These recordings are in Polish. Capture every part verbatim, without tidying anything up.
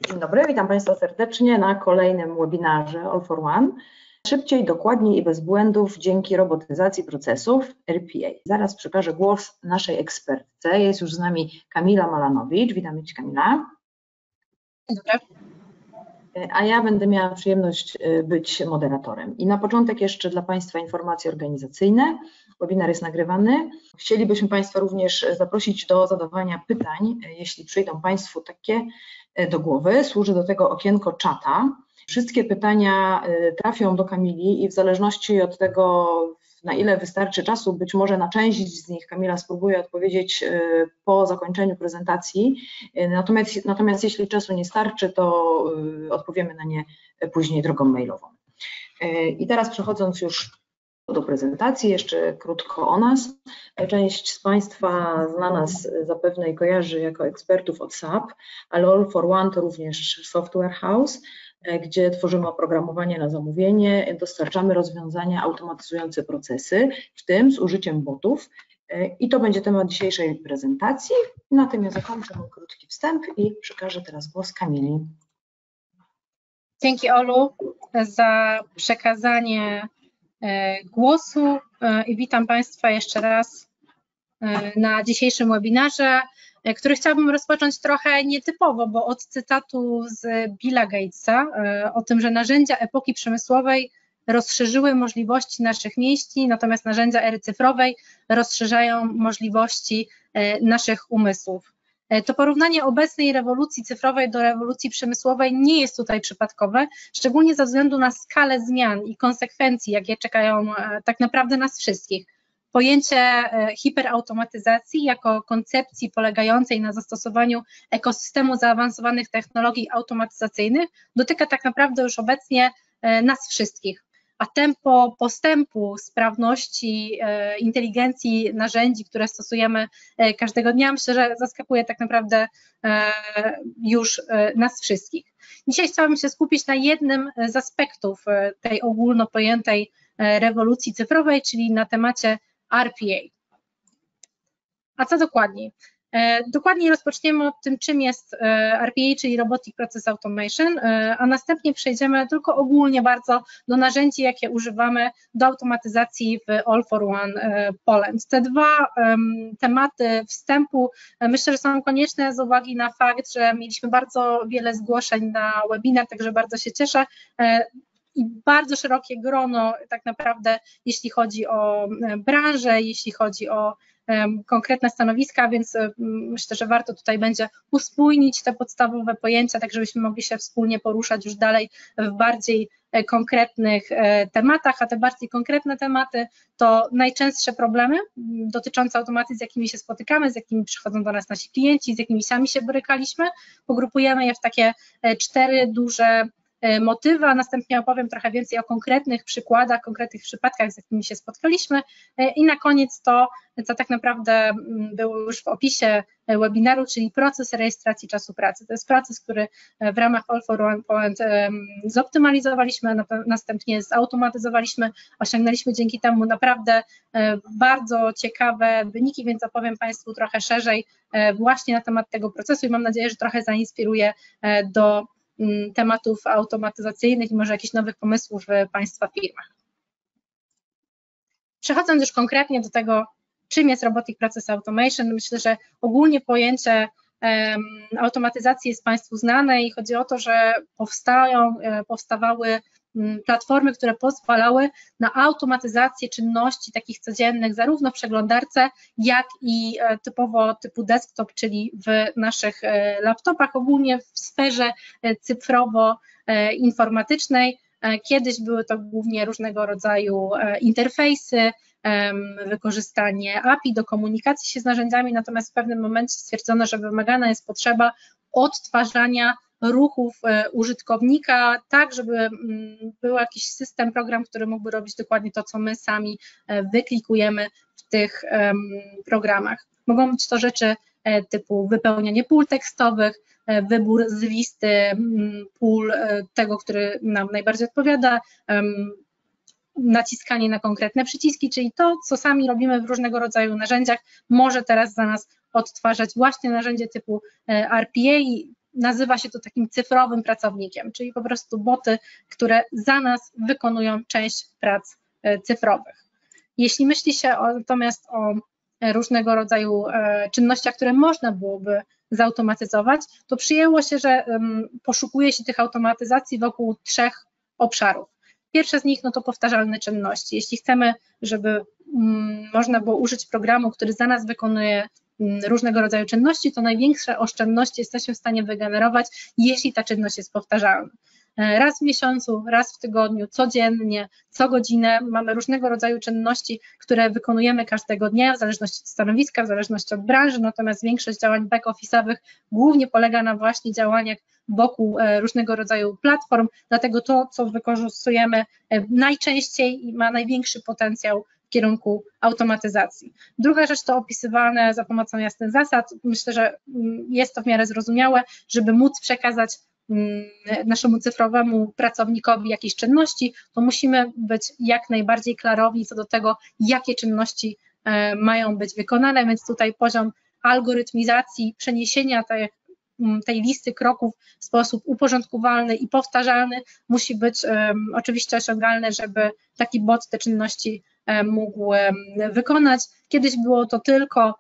Dzień dobry, witam Państwa serdecznie na kolejnym webinarze All for One. Szybciej, dokładniej i bez błędów dzięki robotyzacji procesów R P A. Zaraz przekażę głos naszej ekspertce. Jest już z nami Kamila Malanowicz. Witamy Cię, Kamila. Dzień dobry. A ja będę miała przyjemność być moderatorem. I na początek jeszcze dla Państwa informacje organizacyjne. Webinar jest nagrywany. Chcielibyśmy Państwa również zaprosić do zadawania pytań, jeśli przyjdą Państwu takie do głowy. Służy do tego okienko czata. Wszystkie pytania trafią do Kamili i w zależności od tego, na ile wystarczy czasu, być może na część z nich Kamila spróbuje odpowiedzieć po zakończeniu prezentacji, natomiast, natomiast jeśli czasu nie starczy, to odpowiemy na nie później drogą mailową. I teraz przechodząc już do prezentacji, jeszcze krótko o nas. Część z Państwa zna nas zapewne i kojarzy jako ekspertów od S A P, ale All for One to również software house, gdzie tworzymy oprogramowanie na zamówienie, dostarczamy rozwiązania automatyzujące procesy, w tym z użyciem botów. I to będzie temat dzisiejszej prezentacji. Na tym ja zakończę mój krótki wstęp i przekażę teraz głos Kamili. Dzięki, Olu, za przekazanie głosu i witam Państwa jeszcze raz na dzisiejszym webinarze, który chciałabym rozpocząć trochę nietypowo, bo od cytatu z Billa Gatesa o tym, że narzędzia epoki przemysłowej rozszerzyły możliwości naszych mieści, natomiast narzędzia ery cyfrowej rozszerzają możliwości naszych umysłów. To porównanie obecnej rewolucji cyfrowej do rewolucji przemysłowej nie jest tutaj przypadkowe, szczególnie ze względu na skalę zmian i konsekwencji, jakie czekają tak naprawdę nas wszystkich. Pojęcie hiperautomatyzacji jako koncepcji polegającej na zastosowaniu ekosystemu zaawansowanych technologii automatyzacyjnych dotyka tak naprawdę już obecnie nas wszystkich. A tempo postępu, sprawności, inteligencji narzędzi, które stosujemy każdego dnia, myślę, że zaskakuje tak naprawdę już nas wszystkich. Dzisiaj chciałabym się skupić na jednym z aspektów tej ogólnopojętej rewolucji cyfrowej, czyli na temacie R P A. A co dokładniej? Dokładniej rozpoczniemy od tym, czym jest R P A, czyli Robotic Process Automation, a następnie przejdziemy tylko ogólnie bardzo do narzędzi, jakie używamy do automatyzacji w All for One Poland. Te dwa tematy wstępu myślę, że są konieczne z uwagi na fakt, że mieliśmy bardzo wiele zgłoszeń na webinar, także bardzo się cieszę. I bardzo szerokie grono tak naprawdę, jeśli chodzi o branżę, jeśli chodzi o konkretne stanowiska, więc myślę, że warto tutaj będzie uspójnić te podstawowe pojęcia, tak żebyśmy mogli się wspólnie poruszać już dalej w bardziej konkretnych tematach, a te bardziej konkretne tematy to najczęstsze problemy dotyczące automatyzacji, z jakimi się spotykamy, z jakimi przychodzą do nas nasi klienci, z jakimi sami się borykaliśmy. Pogrupujemy je w takie cztery duże motywy, a następnie opowiem trochę więcej o konkretnych przykładach, konkretnych przypadkach, z jakimi się spotkaliśmy i na koniec to, co tak naprawdę było już w opisie webinaru, czyli proces rejestracji czasu pracy. To jest proces, który w ramach All for One Poland zoptymalizowaliśmy, następnie zautomatyzowaliśmy, osiągnęliśmy dzięki temu naprawdę bardzo ciekawe wyniki, więc opowiem Państwu trochę szerzej właśnie na temat tego procesu i mam nadzieję, że trochę zainspiruje do tematów automatyzacyjnych i może jakichś nowych pomysłów w Państwa firmach. Przechodząc już konkretnie do tego, czym jest Robotic Process Automation, myślę, że ogólnie pojęcie um, automatyzacji jest Państwu znane i chodzi o to, że powstają, powstawały platformy, które pozwalały na automatyzację czynności takich codziennych zarówno w przeglądarce, jak i typowo typu desktop, czyli w naszych laptopach, ogólnie w sferze cyfrowo-informatycznej. Kiedyś były to głównie różnego rodzaju interfejsy, wykorzystanie A P I do komunikacji się z narzędziami, natomiast w pewnym momencie stwierdzono, że wymagana jest potrzeba odtwarzania ruchów użytkownika, tak żeby był jakiś system, program, który mógłby robić dokładnie to, co my sami wyklikujemy w tych programach. Mogą być to rzeczy typu wypełnianie pól tekstowych, wybór z listy pól tego, który nam najbardziej odpowiada, naciskanie na konkretne przyciski, czyli to, co sami robimy w różnego rodzaju narzędziach, może teraz za nas odtwarzać właśnie narzędzie typu R P A. nazywa się to takim cyfrowym pracownikiem, czyli po prostu boty, które za nas wykonują część prac cyfrowych. Jeśli myśli się o, natomiast o różnego rodzaju czynnościach, które można byłoby zautomatyzować, to przyjęło się, że poszukuje się tych automatyzacji wokół trzech obszarów. Pierwsze z nich no to powtarzalne czynności. Jeśli chcemy, żeby można było użyć programu, który za nas wykonuje różnego rodzaju czynności, to największe oszczędności jesteśmy w stanie wygenerować, jeśli ta czynność jest powtarzalna. Raz w miesiącu, raz w tygodniu, codziennie, co godzinę mamy różnego rodzaju czynności, które wykonujemy każdego dnia w zależności od stanowiska, w zależności od branży, natomiast większość działań back-office'owych głównie polega na właśnie działaniach wokół różnego rodzaju platform, dlatego to, co wykorzystujemy najczęściej i ma największy potencjał w kierunku automatyzacji. Druga rzecz to opisywane za pomocą jasnych zasad. Myślę, że jest to w miarę zrozumiałe, żeby móc przekazać naszemu cyfrowemu pracownikowi jakieś czynności, to musimy być jak najbardziej klarowni co do tego, jakie czynności mają być wykonane, więc tutaj poziom algorytmizacji, przeniesienia tej, tej listy kroków w sposób uporządkowalny i powtarzalny musi być um, oczywiście osiągalny, żeby taki bot te czynności um, mógł um, wykonać. Kiedyś było to tylko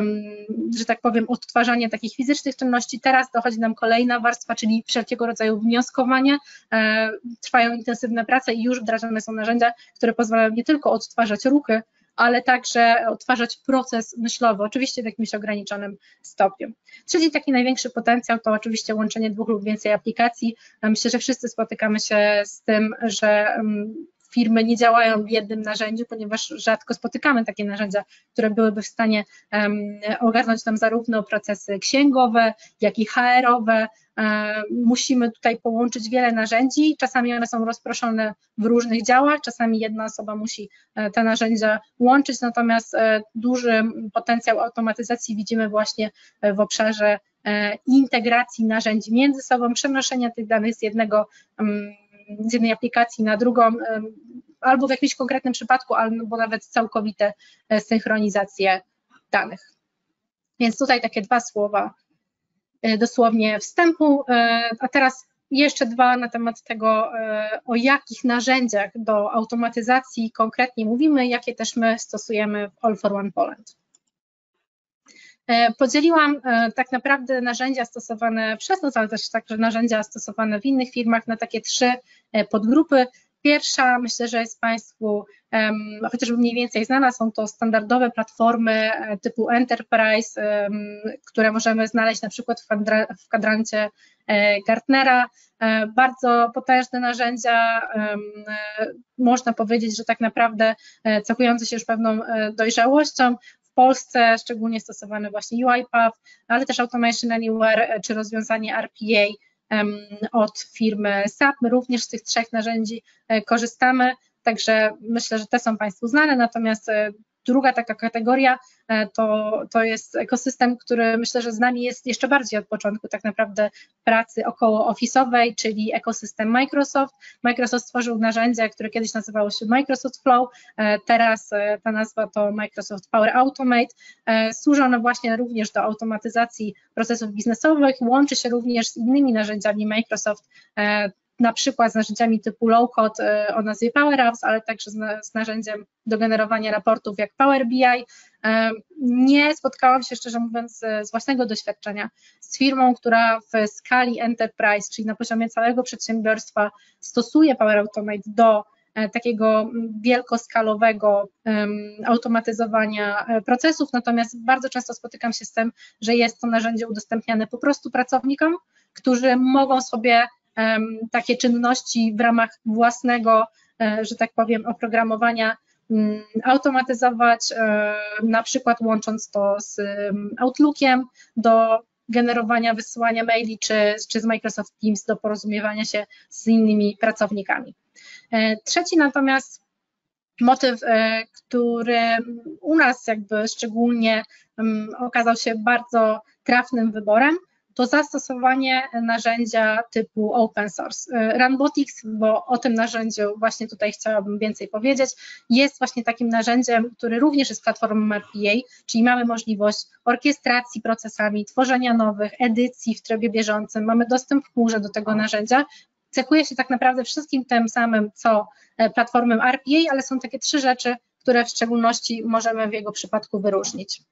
że tak powiem, odtwarzanie takich fizycznych czynności. Teraz dochodzi nam kolejna warstwa, czyli wszelkiego rodzaju wnioskowanie. Trwają intensywne prace i już wdrażane są narzędzia, które pozwalają nie tylko odtwarzać ruchy, ale także odtwarzać proces myślowy, oczywiście w jakimś ograniczonym stopniu. Trzeci taki największy potencjał to oczywiście łączenie dwóch lub więcej aplikacji. Myślę, że wszyscy spotykamy się z tym, że firmy nie działają w jednym narzędziu, ponieważ rzadko spotykamy takie narzędzia, które byłyby w stanie um, ogarnąć nam zarówno procesy księgowe, jak i H R-owe. Um, musimy tutaj połączyć wiele narzędzi, czasami one są rozproszone w różnych działach, czasami jedna osoba musi te narzędzia łączyć, natomiast duży potencjał automatyzacji widzimy właśnie w obszarze integracji narzędzi między sobą, przenoszenia tych danych z jednego um, z jednej aplikacji na drugą, albo w jakimś konkretnym przypadku, albo nawet całkowite synchronizację danych. Więc tutaj takie dwa słowa dosłownie wstępu, a teraz jeszcze dwa na temat tego, o jakich narzędziach do automatyzacji konkretnie mówimy, jakie też my stosujemy w All for One Poland. Podzieliłam tak naprawdę narzędzia stosowane przez nas, ale też także narzędzia stosowane w innych firmach na takie trzy podgrupy. Pierwsza, myślę, że jest Państwu chociażby mniej więcej znana, są to standardowe platformy typu Enterprise, które możemy znaleźć na przykład w kwadrancie Gartnera. Bardzo potężne narzędzia, można powiedzieć, że tak naprawdę cechujące się już pewną dojrzałością. W Polsce szczególnie stosowane właśnie UiPath, ale też Automation Anywhere czy rozwiązanie R P A od firmy S A P. My również z tych trzech narzędzi korzystamy, także myślę, że te są Państwu znane, natomiast druga taka kategoria to, to jest ekosystem, który myślę, że z nami jest jeszcze bardziej od początku tak naprawdę pracy około ofisowej, czyli ekosystem Microsoft. Microsoft stworzył narzędzie, które kiedyś nazywało się Microsoft Flow, teraz ta nazwa to Microsoft Power Automate. Służy ono właśnie również do automatyzacji procesów biznesowych, łączy się również z innymi narzędziami Microsoft, na przykład z narzędziami typu low-code o nazwie Power Apps, ale także z, z narzędziem do generowania raportów jak Power B I. Nie spotkałam się, szczerze mówiąc, z własnego doświadczenia z firmą, która w skali Enterprise, czyli na poziomie całego przedsiębiorstwa stosuje Power Automate do takiego wielkoskalowego automatyzowania procesów, natomiast bardzo często spotykam się z tym, że jest to narzędzie udostępniane po prostu pracownikom, którzy mogą sobie takie czynności w ramach własnego, że tak powiem, oprogramowania automatyzować, na przykład łącząc to z Outlookiem do generowania, wysyłania maili, czy, czy z Microsoft Teams do porozumiewania się z innymi pracownikami. Trzeci natomiast motyw, który u nas jakby szczególnie okazał się bardzo trafnym wyborem, to zastosowanie narzędzia typu open source. Runbotics, bo o tym narzędziu właśnie tutaj chciałabym więcej powiedzieć, jest właśnie takim narzędziem, który również jest platformą R P A, czyli mamy możliwość orkiestracji procesami, tworzenia nowych, edycji w trybie bieżącym, mamy dostęp w chmurze do tego narzędzia. Cechuje się tak naprawdę wszystkim tym samym, co platformą R P A, ale są takie trzy rzeczy, które w szczególności możemy w jego przypadku wyróżnić.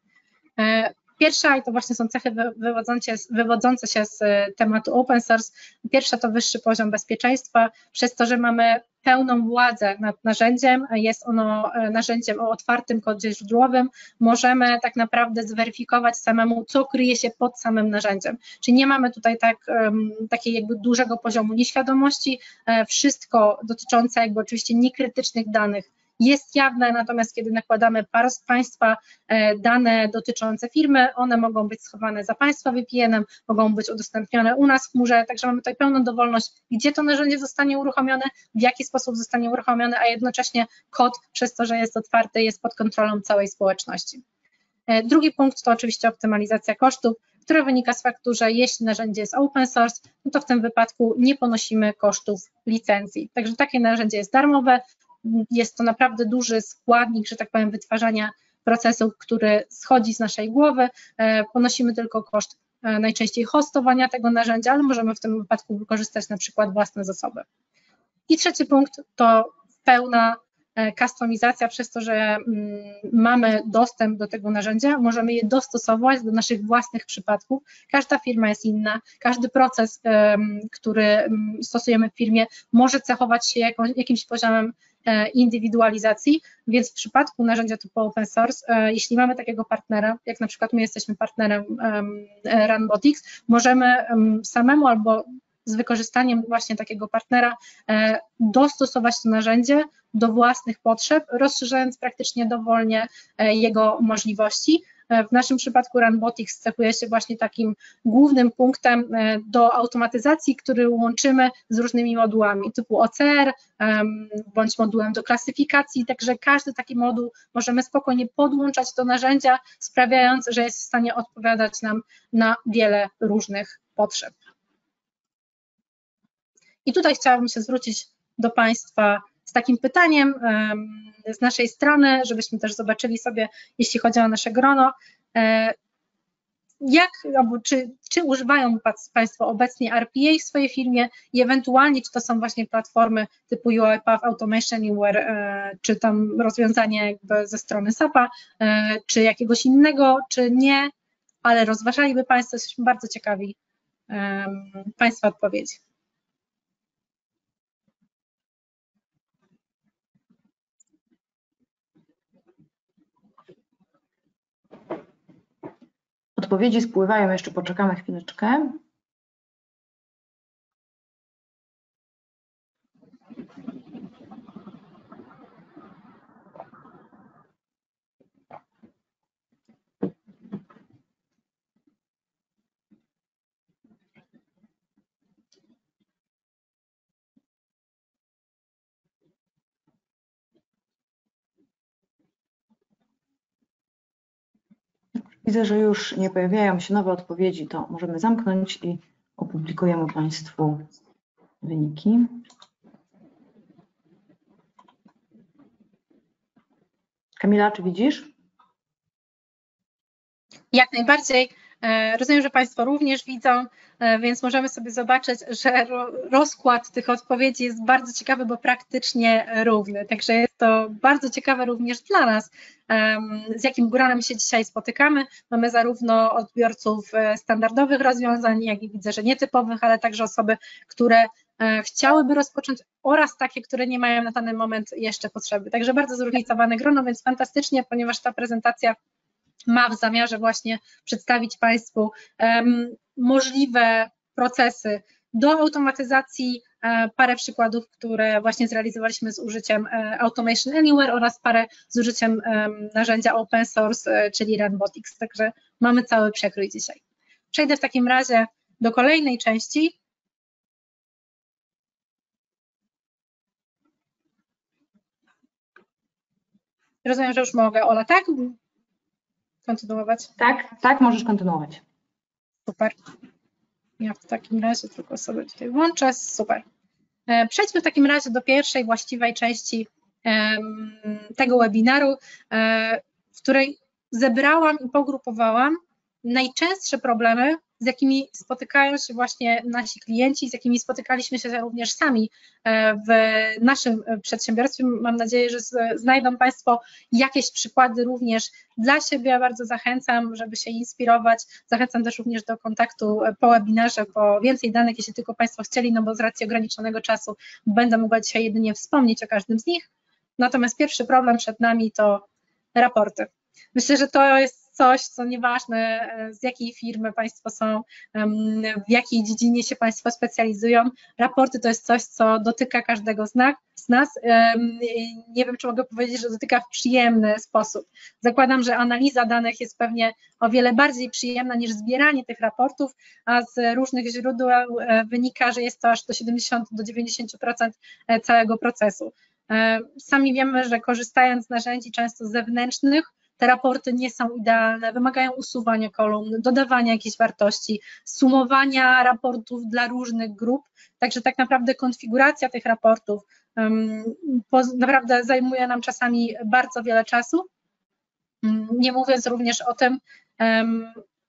Pierwsza, i to właśnie są cechy wywodzące, wywodzące się z tematu open source, pierwsza to wyższy poziom bezpieczeństwa, przez to, że mamy pełną władzę nad narzędziem, jest ono narzędziem o otwartym kodzie źródłowym, możemy tak naprawdę zweryfikować samemu, co kryje się pod samym narzędziem, czyli nie mamy tutaj tak, takiej jakby dużego poziomu nieświadomości, wszystko dotyczące jakby oczywiście niekrytycznych danych jest jawne, natomiast kiedy nakładamy państwa dane dotyczące firmy, one mogą być schowane za państwa V P N em, mogą być udostępnione u nas w chmurze, także mamy tutaj pełną dowolność, gdzie to narzędzie zostanie uruchomione, w jaki sposób zostanie uruchomione, a jednocześnie kod, przez to, że jest otwarty, jest pod kontrolą całej społeczności. Drugi punkt to oczywiście optymalizacja kosztów, która wynika z faktu, że jeśli narzędzie jest open source, no to w tym wypadku nie ponosimy kosztów licencji, także takie narzędzie jest darmowe. Jest to naprawdę duży składnik, że tak powiem, wytwarzania procesów, który schodzi z naszej głowy. Ponosimy tylko koszt najczęściej hostowania tego narzędzia, ale możemy w tym wypadku wykorzystać na przykład własne zasoby. I trzeci punkt to pełna kustomizacja, przez to, że mamy dostęp do tego narzędzia, możemy je dostosować do naszych własnych przypadków. Każda firma jest inna, każdy proces, który stosujemy w firmie, może cechować się jakimś poziomem indywidualizacji, więc w przypadku narzędzia typu open source, jeśli mamy takiego partnera, jak na przykład my jesteśmy partnerem Runbotics, możemy samemu albo z wykorzystaniem właśnie takiego partnera dostosować to narzędzie do własnych potrzeb, rozszerzając praktycznie dowolnie jego możliwości. W naszym przypadku Runbotics cechuje się właśnie takim głównym punktem do automatyzacji, który łączymy z różnymi modułami typu O C R bądź modułem do klasyfikacji, także każdy taki moduł możemy spokojnie podłączać do narzędzia, sprawiając, że jest w stanie odpowiadać nam na wiele różnych potrzeb. I tutaj chciałabym się zwrócić do Państwa z takim pytaniem z naszej strony, żebyśmy też zobaczyli sobie, jeśli chodzi o nasze grono, jak, albo czy, czy używają Państwo obecnie R P A w swojej firmie i ewentualnie czy to są właśnie platformy typu UiPath Automation Anywhere, czy tam rozwiązanie jakby ze strony sapa, czy jakiegoś innego, czy nie, ale rozważaliby Państwo, jesteśmy bardzo ciekawi Państwa odpowiedzi. Odpowiedzi spływają, jeszcze poczekamy chwileczkę. Widzę, że już nie pojawiają się nowe odpowiedzi, to możemy zamknąć i opublikujemy Państwu wyniki. Kamila, czy widzisz? Jak najbardziej. Rozumiem, że Państwo również widzą, więc możemy sobie zobaczyć, że rozkład tych odpowiedzi jest bardzo ciekawy, bo praktycznie równy. Także jest to bardzo ciekawe również dla nas, z jakim gronem się dzisiaj spotykamy. Mamy zarówno odbiorców standardowych rozwiązań, jak i widzę, że nietypowych, ale także osoby, które chciałyby rozpocząć oraz takie, które nie mają na ten moment jeszcze potrzeby. Także bardzo zróżnicowane grono, więc fantastycznie, ponieważ ta prezentacja ma w zamiarze właśnie przedstawić Państwu um, możliwe procesy do automatyzacji, um, parę przykładów, które właśnie zrealizowaliśmy z użyciem um, Automation Anywhere oraz parę z użyciem um, narzędzia open source, um, czyli Runbotics, także mamy cały przekrój dzisiaj. Przejdę w takim razie do kolejnej części. Rozumiem, że już mogę, Ola, tak? Kontynuować? Tak, tak, możesz kontynuować. Super. Ja w takim razie tylko sobie tutaj włączę. Super. Przejdźmy w takim razie do pierwszej właściwej części tego webinaru, w której zebrałam i pogrupowałam najczęstsze problemy, z jakimi spotykają się właśnie nasi klienci, z jakimi spotykaliśmy się również sami w naszym przedsiębiorstwie. Mam nadzieję, że znajdą Państwo jakieś przykłady również dla siebie. Ja bardzo zachęcam, żeby się inspirować. Zachęcam też również do kontaktu po webinarze, po więcej danych, jeśli tylko Państwo chcieli, no bo z racji ograniczonego czasu będę mogła dzisiaj jedynie wspomnieć o każdym z nich. Natomiast pierwszy problem przed nami to raporty. Myślę, że to jest coś, co nieważne z jakiej firmy Państwo są, w jakiej dziedzinie się Państwo specjalizują. Raporty to jest coś, co dotyka każdego z nas. Nie wiem, czy mogę powiedzieć, że dotyka w przyjemny sposób. Zakładam, że analiza danych jest pewnie o wiele bardziej przyjemna niż zbieranie tych raportów, a z różnych źródeł wynika, że jest to aż do siedemdziesięciu do dziewięćdziesięciu procent całego procesu. Sami wiemy, że korzystając z narzędzi często zewnętrznych, te raporty nie są idealne, wymagają usuwania kolumn, dodawania jakiejś wartości, sumowania raportów dla różnych grup, także tak naprawdę konfiguracja tych raportów um, naprawdę zajmuje nam czasami bardzo wiele czasu, nie mówiąc również o tym, um,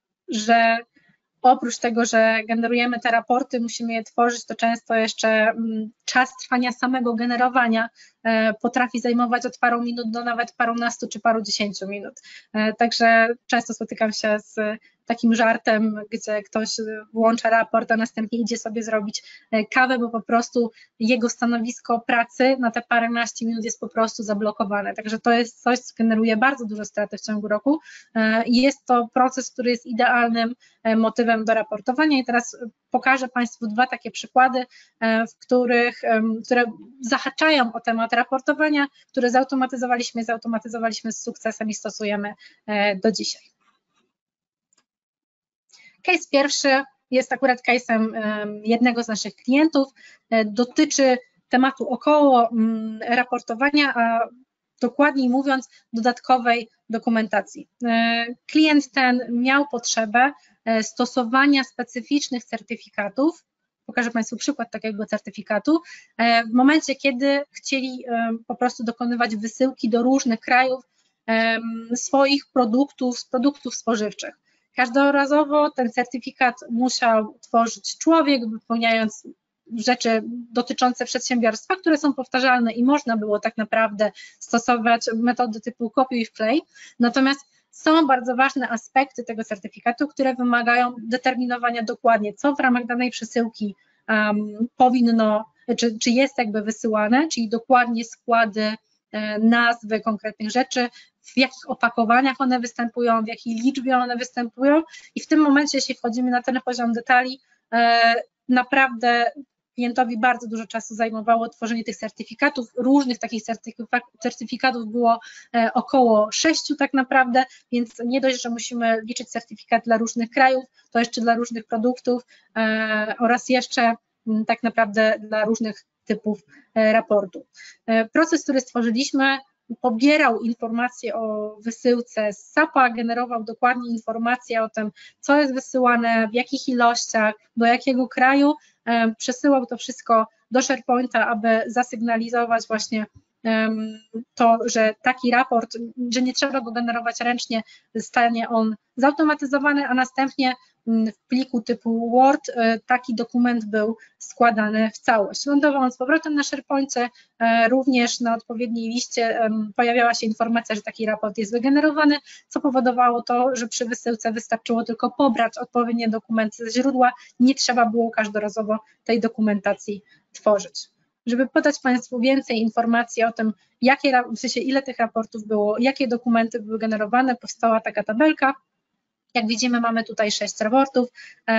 że oprócz tego, że generujemy te raporty, musimy je tworzyć, to często jeszcze czas trwania samego generowania potrafi zajmować od paru minut do nawet parunastu czy paru dziesięciu minut. Także często spotykam się z takim żartem, gdzie ktoś włącza raport, a następnie idzie sobie zrobić kawę, bo po prostu jego stanowisko pracy na te paręnaście minut jest po prostu zablokowane. Także to jest coś, co generuje bardzo dużo straty w ciągu roku i jest to proces, który jest idealnym motywem do raportowania. I teraz pokażę Państwu dwa takie przykłady, w których, które zahaczają o temat raportowania, które zautomatyzowaliśmy, zautomatyzowaliśmy z sukcesem i stosujemy do dzisiaj. Case pierwszy jest akurat case'em jednego z naszych klientów, dotyczy tematu około raportowania, a dokładniej mówiąc dodatkowej dokumentacji. Klient ten miał potrzebę stosowania specyficznych certyfikatów. Pokażę Państwu przykład takiego certyfikatu. W momencie, kiedy chcieli po prostu dokonywać wysyłki do różnych krajów swoich produktów, produktów spożywczych. Każdorazowo ten certyfikat musiał tworzyć człowiek, wypełniając rzeczy dotyczące przedsiębiorstwa, które są powtarzalne i można było tak naprawdę stosować metody typu kopiuj i wklej. Natomiast są bardzo ważne aspekty tego certyfikatu, które wymagają determinowania dokładnie, co w ramach danej przesyłki um, powinno, czy, czy jest jakby wysyłane, czyli dokładnie składy, nazwy konkretnych rzeczy, w jakich opakowaniach one występują, w jakiej liczbie one występują i w tym momencie, jeśli wchodzimy na ten poziom detali, naprawdę klientowi bardzo dużo czasu zajmowało tworzenie tych certyfikatów. Różnych takich certyfikatów było około sześciu tak naprawdę, więc nie dość, że musimy liczyć certyfikat dla różnych krajów, to jeszcze dla różnych produktów oraz jeszcze tak naprawdę dla różnych typów raportów. Proces, który stworzyliśmy, pobierał informacje o wysyłce z sapa, generował dokładnie informacje o tym, co jest wysyłane, w jakich ilościach, do jakiego kraju, przesyłał to wszystko do SharePointa, aby zasygnalizować właśnie to, że taki raport, że nie trzeba go generować ręcznie, stanie on zautomatyzowany, a następnie w pliku typu Word taki dokument był składany w całość. Lądował on z powrotem na SharePoincie, również na odpowiedniej liście pojawiała się informacja, że taki raport jest wygenerowany, co powodowało to, że przy wysyłce wystarczyło tylko pobrać odpowiednie dokumenty ze źródła, nie trzeba było każdorazowo tej dokumentacji tworzyć. Żeby podać Państwu więcej informacji o tym, jakie, w sensie ile tych raportów było, jakie dokumenty były generowane, powstała taka tabelka. Jak widzimy, mamy tutaj sześć raportów.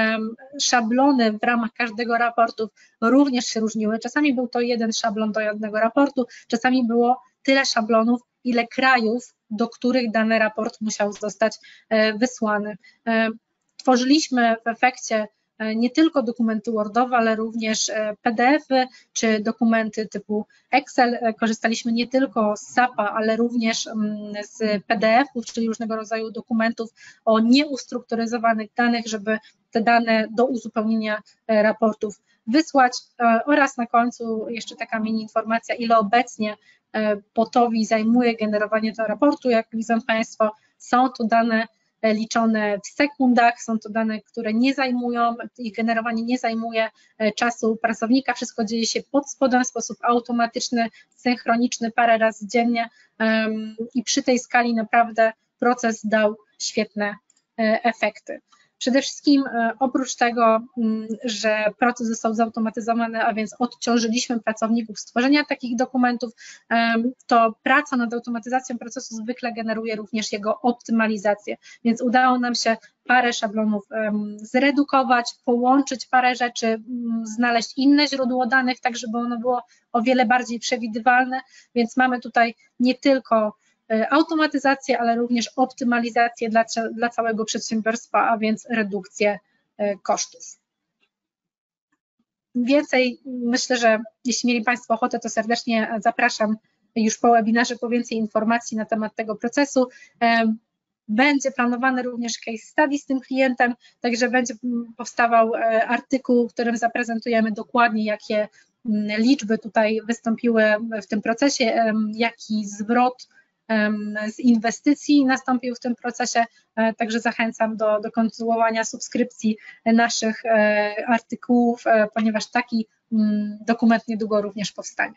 Szablony w ramach każdego raportu również się różniły. Czasami był to jeden szablon do jednego raportu, czasami było tyle szablonów, ile krajów, do których dany raport musiał zostać wysłany. Tworzyliśmy w efekcie nie tylko dokumenty Wordowe, ale również P D F-y czy dokumenty typu Excel. Korzystaliśmy nie tylko z sapa, ale również z P D F-ów, czyli różnego rodzaju dokumentów o nieustrukturyzowanych danych, żeby te dane do uzupełnienia raportów wysłać oraz na końcu jeszcze taka mini informacja, ile obecnie botowi zajmuje generowanie tego raportu. Jak widzą Państwo, są to dane liczone w sekundach, są to dane, które nie zajmują, ich generowanie nie zajmuje czasu pracownika, wszystko dzieje się pod spodem w sposób automatyczny, synchroniczny parę razy dziennie i przy tej skali naprawdę proces dał świetne efekty. Przede wszystkim oprócz tego, że proces został zautomatyzowany, a więc odciążyliśmy pracowników z tworzenia takich dokumentów, to praca nad automatyzacją procesu zwykle generuje również jego optymalizację, więc udało nam się parę szablonów zredukować, połączyć parę rzeczy, znaleźć inne źródło danych, tak żeby ono było o wiele bardziej przewidywalne, więc mamy tutaj nie tylko automatyzację, ale również optymalizację dla, dla całego przedsiębiorstwa, a więc redukcję kosztów. Więcej, myślę, że jeśli mieli Państwo ochotę, to serdecznie zapraszam już po webinarze po więcej informacji na temat tego procesu. Będzie planowany również case study z tym klientem, także będzie powstawał artykuł, w którym zaprezentujemy dokładnie, jakie liczby tutaj wystąpiły w tym procesie, jaki zwrot z inwestycji nastąpił w tym procesie, także zachęcam do, do kontynuowania subskrypcji naszych artykułów, ponieważ taki dokument niedługo również powstanie.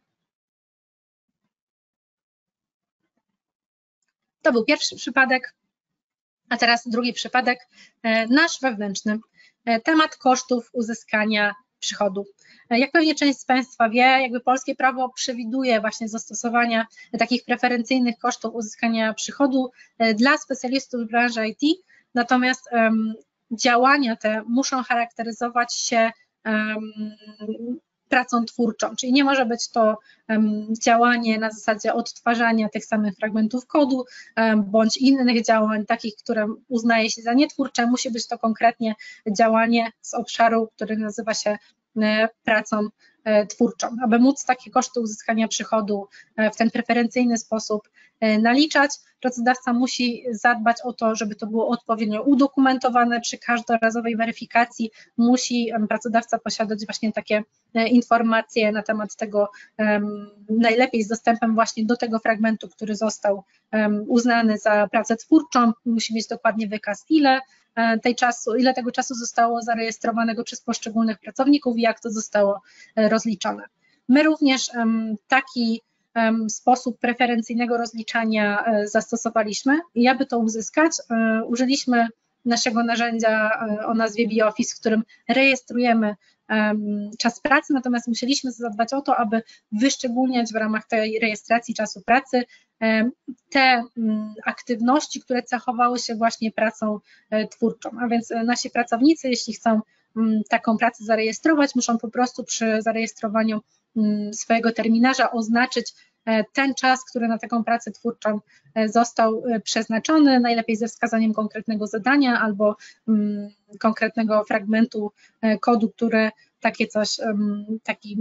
To był pierwszy przypadek, a teraz drugi przypadek, nasz wewnętrzny, temat kosztów uzyskania przychodu. Jak pewnie część z Państwa wie, jakby polskie prawo przewiduje właśnie zastosowania takich preferencyjnych kosztów uzyskania przychodu dla specjalistów branży I T, natomiast um, działania te muszą charakteryzować się um, pracą twórczą, czyli nie może być to um, działanie na zasadzie odtwarzania tych samych fragmentów kodu um, bądź innych działań, takich, które uznaje się za nietwórcze, musi być to konkretnie działanie z obszaru, który nazywa się pracą twórczą. Aby móc takie koszty uzyskania przychodu w ten preferencyjny sposób naliczać, pracodawca musi zadbać o to, żeby to było odpowiednio udokumentowane przy każdorazowej weryfikacji. Musi pracodawca posiadać właśnie takie informacje na temat tego, najlepiej z dostępem właśnie do tego fragmentu, który został uznany za pracę twórczą. Musi mieć dokładnie wykaz, ile tej czasu, ile tego czasu zostało zarejestrowanego przez poszczególnych pracowników i jak to zostało rozliczone. My również taki sposób preferencyjnego rozliczania zastosowaliśmy i aby to uzyskać, użyliśmy naszego narzędzia o nazwie BeOffice, w którym rejestrujemy czas pracy, natomiast musieliśmy zadbać o to, aby wyszczególniać w ramach tej rejestracji czasu pracy te aktywności, które cechowały się właśnie pracą twórczą, a więc nasi pracownicy, jeśli chcą taką pracę zarejestrować, muszą po prostu przy zarejestrowaniu swojego terminarza oznaczyć ten czas, który na taką pracę twórczą został przeznaczony, najlepiej ze wskazaniem konkretnego zadania albo konkretnego fragmentu kodu, który takie coś, taki,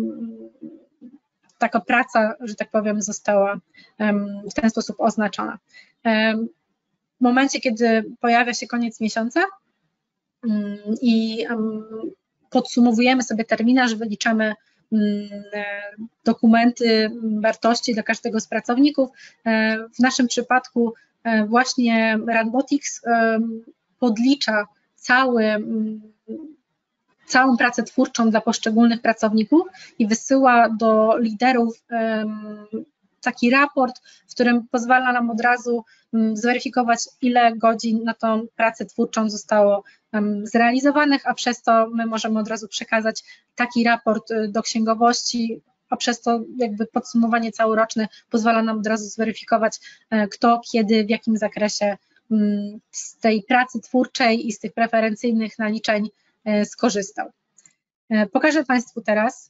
taka praca, że tak powiem, została w ten sposób oznaczona. W momencie, kiedy pojawia się koniec miesiąca i podsumowujemy sobie terminarz, wyliczamy dokumenty wartości dla każdego z pracowników. W naszym przypadku właśnie Runbotics podlicza cały, całą pracę twórczą dla poszczególnych pracowników i wysyła do liderów taki raport, w którym pozwala nam od razu zweryfikować, ile godzin na tą pracę twórczą zostało zrealizowanych, a przez to my możemy od razu przekazać taki raport do księgowości, a przez to jakby podsumowanie całoroczne pozwala nam od razu zweryfikować, kto, kiedy, w jakim zakresie z tej pracy twórczej i z tych preferencyjnych naliczeń skorzystał. Pokażę Państwu teraz,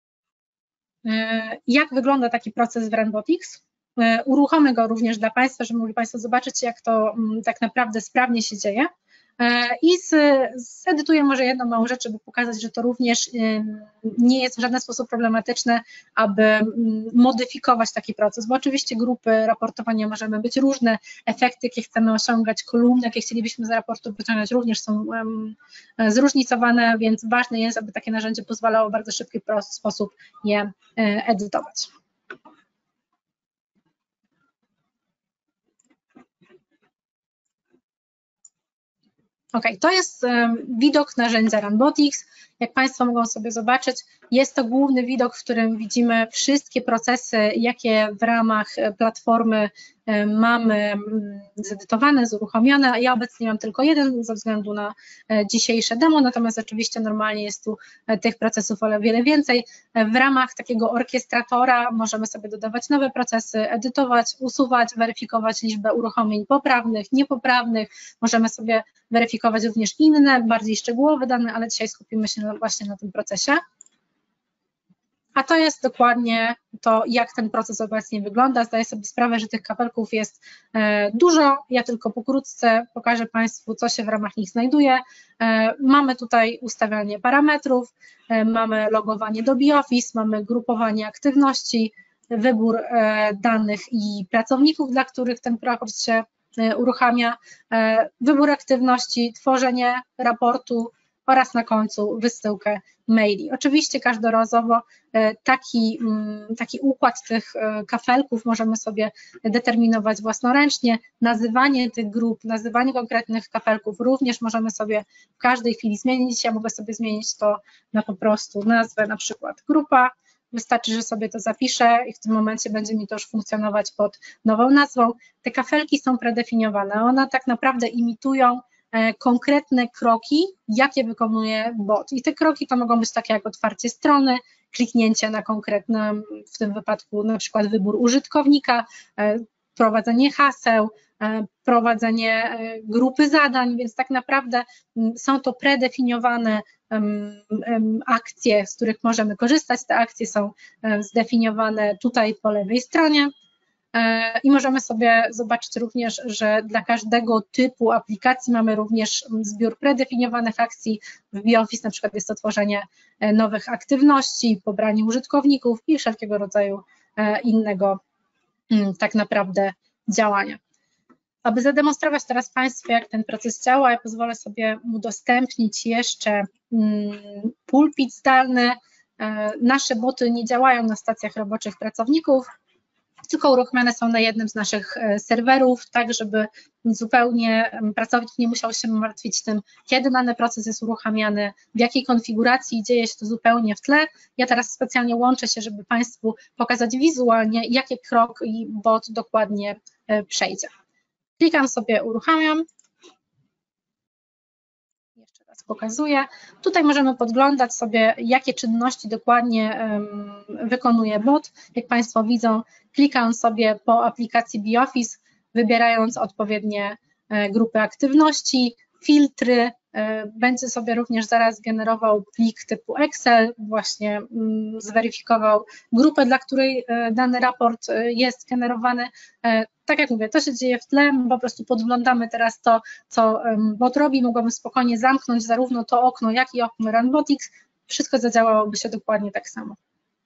jak wygląda taki proces w Runbotics. Uruchomię go również dla Państwa, żeby mogli Państwo zobaczyć, jak to tak naprawdę sprawnie się dzieje, I zedytuję może jedną małą rzecz, żeby pokazać, że to również nie jest w żaden sposób problematyczne, aby modyfikować taki proces, bo oczywiście grupy raportowania możemy być różne, efekty, jakie chcemy osiągać, kolumny, jakie chcielibyśmy z raportu wyciągnąć, również są zróżnicowane, więc ważne jest, aby takie narzędzie pozwalało w bardzo szybki sposób je edytować. Ok, to jest widok narzędzia Runbotics. Jak Państwo mogą sobie zobaczyć, jest to główny widok, w którym widzimy wszystkie procesy, jakie w ramach platformy mamy zedytowane, uruchomione. Ja obecnie mam tylko jeden ze względu na dzisiejsze demo, natomiast oczywiście normalnie jest tu tych procesów o wiele więcej. W ramach takiego orkiestratora możemy sobie dodawać nowe procesy, edytować, usuwać, weryfikować liczbę uruchomień poprawnych, niepoprawnych. Możemy sobie weryfikować również inne, bardziej szczegółowe dane, ale dzisiaj skupimy się właśnie na tym procesie. A to jest dokładnie to, jak ten proces obecnie wygląda. Zdaję sobie sprawę, że tych kapelków jest dużo. Ja tylko pokrótce pokażę Państwu, co się w ramach nich znajduje. Mamy tutaj ustawianie parametrów, mamy logowanie do BiOffice, mamy grupowanie aktywności, wybór danych i pracowników, dla których ten raport się uruchamia, wybór aktywności, tworzenie raportu oraz na końcu wysyłkę maili. Oczywiście każdorazowo taki, taki układ tych kafelków możemy sobie determinować własnoręcznie, nazywanie tych grup, nazywanie konkretnych kafelków również możemy sobie w każdej chwili zmienić. Ja mogę sobie zmienić to na po prostu nazwę, na przykład grupa. Wystarczy, że sobie to zapiszę i w tym momencie będzie mi to już funkcjonować pod nową nazwą. Te kafelki są predefiniowane, one tak naprawdę imitują konkretne kroki, jakie wykonuje bot. I te kroki to mogą być takie jak otwarcie strony, kliknięcie na konkretne, w tym wypadku na przykład wybór użytkownika, prowadzenie haseł, prowadzenie grupy zadań, więc tak naprawdę są to predefiniowane akcje, z których możemy korzystać. Te akcje są zdefiniowane tutaj po lewej stronie. I możemy sobie zobaczyć również, że dla każdego typu aplikacji mamy również zbiór predefiniowanych akcji. W BiOffice na przykład jest to tworzenie nowych aktywności, pobranie użytkowników i wszelkiego rodzaju innego tak naprawdę działania. Aby zademonstrować teraz Państwu, jak ten proces działa, ja pozwolę sobie udostępnić jeszcze pulpit zdalny. Nasze boty nie działają na stacjach roboczych pracowników, tylko uruchomione są na jednym z naszych serwerów, tak żeby zupełnie pracownik nie musiał się martwić tym, kiedy dany proces jest uruchamiany, w jakiej konfiguracji, dzieje się to zupełnie w tle. Ja teraz specjalnie łączę się, żeby Państwu pokazać wizualnie, jaki krok i bot dokładnie przejdzie. Klikam sobie uruchamiam. Jeszcze raz pokazuję. Tutaj możemy podglądać sobie, jakie czynności dokładnie wykonuje bot. Jak Państwo widzą, klikam sobie po aplikacji BiOffice, wybierając odpowiednie grupy aktywności, filtry. Będzie sobie również zaraz generował plik typu Excel, właśnie zweryfikował grupę, dla której dany raport jest generowany. Tak jak mówię, to się dzieje w tle, my po prostu podglądamy teraz to, co bot robi. Mogłabym spokojnie zamknąć zarówno to okno, jak i okno Runbotics. Wszystko zadziałałoby się dokładnie tak samo.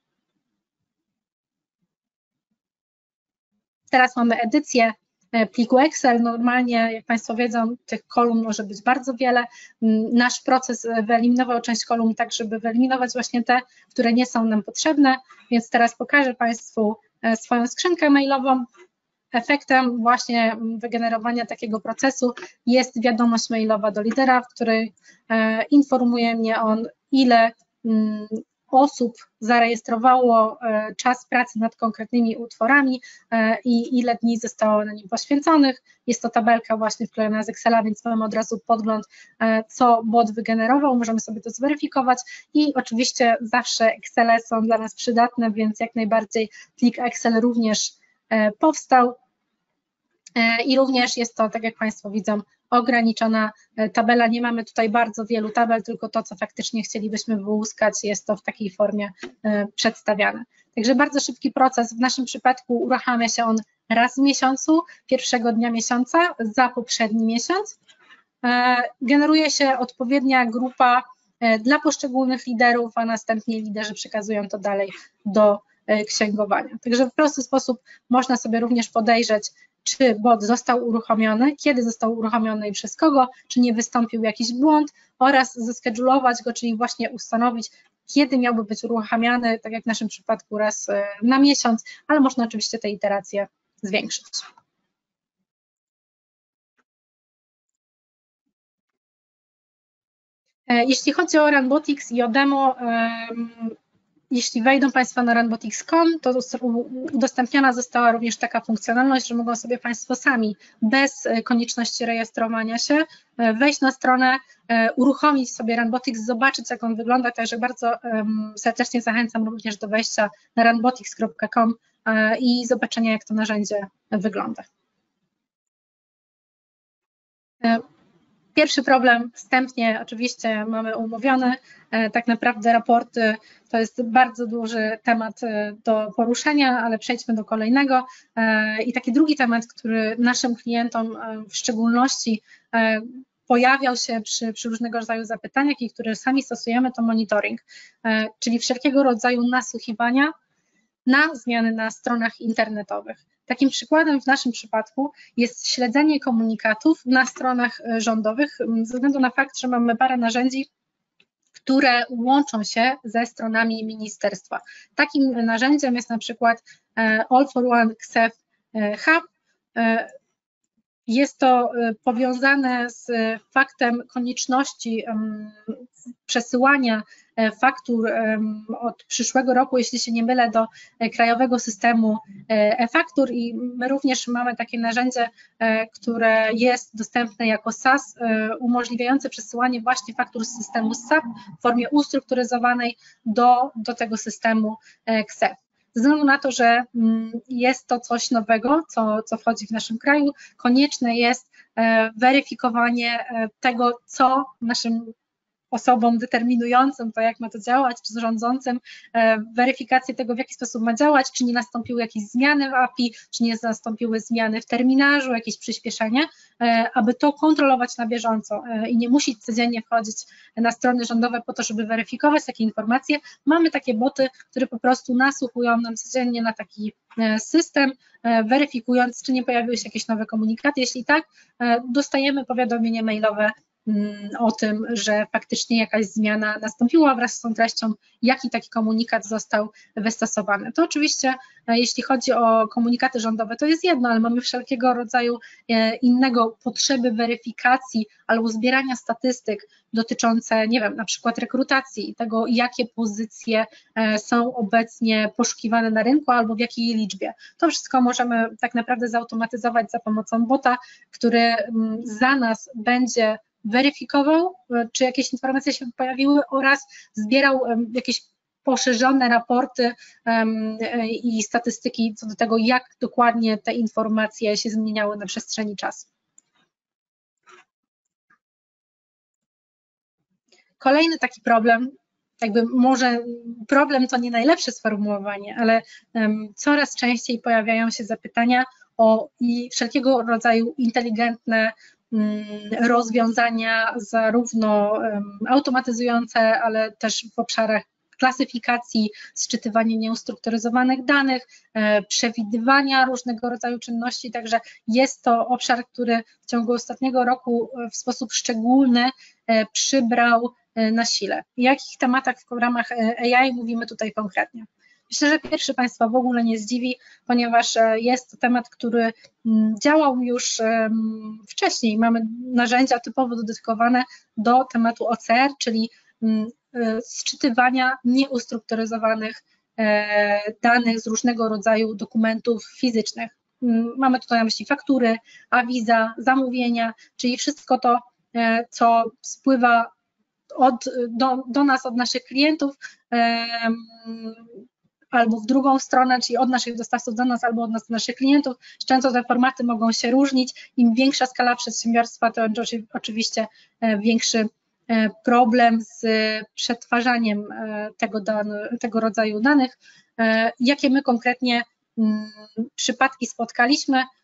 Teraz mamy edycję pliku Excel. Normalnie, jak Państwo wiedzą, tych kolumn może być bardzo wiele. Nasz proces wyeliminował część kolumn tak, żeby wyeliminować właśnie te, które nie są nam potrzebne, więc teraz pokażę Państwu swoją skrzynkę mailową. Efektem właśnie wygenerowania takiego procesu jest wiadomość mailowa do lidera, w której informuje mnie on, ile osób zarejestrowało czas pracy nad konkretnymi utworami i ile dni zostało na nim poświęconych. Jest to tabelka właśnie wklejona z Excela, więc mamy od razu podgląd, co bot wygenerował, możemy sobie to zweryfikować i oczywiście zawsze Excele są dla nas przydatne, więc jak najbardziej plik Excel również powstał i również jest to, tak jak Państwo widzą, ograniczona tabela. Nie mamy tutaj bardzo wielu tabel, tylko to, co faktycznie chcielibyśmy wyłuskać, jest to w takiej formie przedstawiane. Także bardzo szybki proces. W naszym przypadku uruchamia się on raz w miesiącu, pierwszego dnia miesiąca za poprzedni miesiąc. generuje się odpowiednia grupa dla poszczególnych liderów, a następnie liderzy przekazują to dalej do księgowania. Także w prosty sposób można sobie również podejrzeć, czy bot został uruchomiony, kiedy został uruchomiony i przez kogo, czy nie wystąpił jakiś błąd oraz zeschedulować go, czyli właśnie ustanowić, kiedy miałby być uruchamiany, tak jak w naszym przypadku raz na miesiąc, ale można oczywiście te iteracje zwiększyć. Jeśli chodzi o Runbotics i o demo, jeśli wejdą Państwo na runbotics kropka com, to udostępniona została również taka funkcjonalność, że mogą sobie Państwo sami, bez konieczności rejestrowania się, wejść na stronę, uruchomić sobie Runbotics, zobaczyć, jak on wygląda, także bardzo serdecznie zachęcam również do wejścia na runbotics kropka com i zobaczenia, jak to narzędzie wygląda. Pierwszy problem wstępnie oczywiście mamy omówiony, tak naprawdę raporty to jest bardzo duży temat do poruszenia, ale przejdźmy do kolejnego. I taki drugi temat, który naszym klientom w szczególności pojawiał się przy, przy różnego rodzaju zapytaniach i który sami stosujemy, to monitoring, czyli wszelkiego rodzaju nasłuchiwania na zmiany na stronach internetowych. Takim przykładem w naszym przypadku jest śledzenie komunikatów na stronach rządowych, ze względu na fakt, że mamy parę narzędzi, które łączą się ze stronami ministerstwa. Takim narzędziem jest na przykład All for One K S E F Hub. Jest to powiązane z faktem konieczności przesyłania faktur od przyszłego roku, jeśli się nie mylę, do krajowego systemu e-faktur i my również mamy takie narzędzie, które jest dostępne jako S A S, umożliwiające przesyłanie właśnie faktur z systemu S A P w formie ustrukturyzowanej do, do tego systemu K S E F. Ze względu na to, że jest to coś nowego, co, co wchodzi w naszym kraju, konieczne jest weryfikowanie tego, co naszym osobom determinującym to, jak ma to działać, czy rządzącym, weryfikację tego, w jaki sposób ma działać, czy nie nastąpiły jakieś zmiany w A P I, czy nie nastąpiły zmiany w terminarzu, jakieś przyspieszenie, aby to kontrolować na bieżąco i nie musieć codziennie wchodzić na strony rządowe po to, żeby weryfikować takie informacje. Mamy takie boty, które po prostu nasłuchują nam codziennie na taki system, weryfikując, czy nie pojawiły się jakieś nowe komunikaty. Jeśli tak, dostajemy powiadomienie mailowe o tym, że faktycznie jakaś zmiana nastąpiła wraz z tą treścią, jaki taki komunikat został wystosowany. To oczywiście, jeśli chodzi o komunikaty rządowe, to jest jedno, ale mamy wszelkiego rodzaju innego potrzeby weryfikacji albo zbierania statystyk dotyczące, nie wiem, na przykład rekrutacji, tego, jakie pozycje są obecnie poszukiwane na rynku albo w jakiej liczbie. To wszystko możemy tak naprawdę zautomatyzować za pomocą bota, który za nas będzie weryfikował, czy jakieś informacje się pojawiły oraz zbierał jakieś poszerzone raporty i statystyki co do tego, jak dokładnie te informacje się zmieniały na przestrzeni czasu. Kolejny taki problem, jakby może problem to nie najlepsze sformułowanie, ale coraz częściej pojawiają się zapytania o i wszelkiego rodzaju inteligentne rozwiązania, zarówno automatyzujące, ale też w obszarach klasyfikacji, sczytywania nieustrukturyzowanych danych, przewidywania różnego rodzaju czynności, także jest to obszar, który w ciągu ostatniego roku w sposób szczególny przybrał na sile. O jakich tematach w ramach A I mówimy tutaj konkretnie? Myślę, że pierwszy Państwa w ogóle nie zdziwi, ponieważ jest to temat, który działał już wcześniej. Mamy narzędzia typowo dedykowane do tematu O C R, czyli sczytywania nieustrukturyzowanych danych z różnego rodzaju dokumentów fizycznych. Mamy tutaj na myśli faktury, awiza, zamówienia, czyli wszystko to, co spływa od, do, do nas, od naszych klientów, albo w drugą stronę, czyli od naszych dostawców do nas, albo od nas do naszych klientów. Często te formaty mogą się różnić. Im większa skala przedsiębiorstwa, to oczywiście większy problem z przetwarzaniem tego, dane, tego rodzaju danych. Jakie my konkretnie przypadki spotkaliśmy?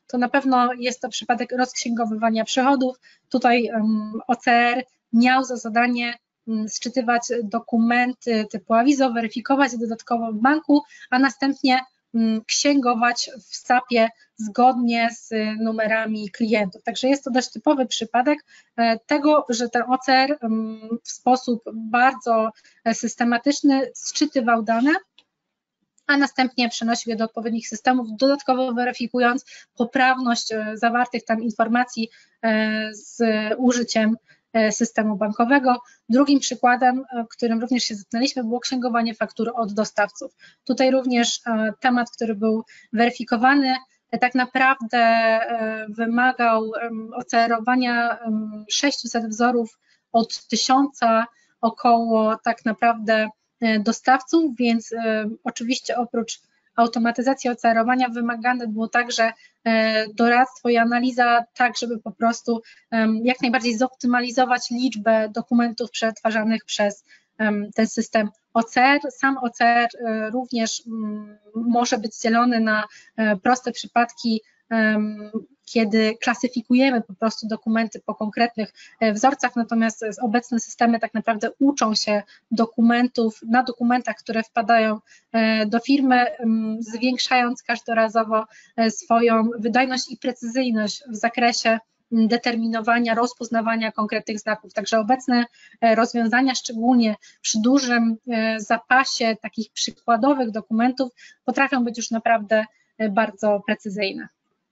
to na pewno jest to przypadek rozksięgowywania przychodów. Tutaj O C R miał za zadanie sczytywać dokumenty typu awizo, weryfikować je dodatkowo w banku, a następnie księgować w sapie zgodnie z numerami klientów. Także jest to dość typowy przypadek tego, że ten O C R w sposób bardzo systematyczny sczytywał dane, a następnie przenosił je do odpowiednich systemów, dodatkowo weryfikując poprawność zawartych tam informacji z użyciem systemu bankowego. Drugim przykładem, którym również się zetknęliśmy, było księgowanie faktur od dostawców. Tutaj również temat, który był weryfikowany, tak naprawdę wymagał ocerowania sześciuset wzorów od tysiąca około tak naprawdę dostawców, więc oczywiście oprócz automatyzacji ocerowania wymagane było także doradztwo i analiza, tak żeby po prostu jak najbardziej zoptymalizować liczbę dokumentów przetwarzanych przez ten system O C R. Sam O C R również może być dzielony na proste przypadki, kiedy klasyfikujemy po prostu dokumenty po konkretnych wzorcach, natomiast obecne systemy tak naprawdę uczą się dokumentów, na dokumentach, które wpadają do firmy, zwiększając każdorazowo swoją wydajność i precyzyjność w zakresie determinowania, rozpoznawania konkretnych znaków. Także obecne rozwiązania, szczególnie przy dużym zapasie takich przykładowych dokumentów, potrafią być już naprawdę bardzo precyzyjne.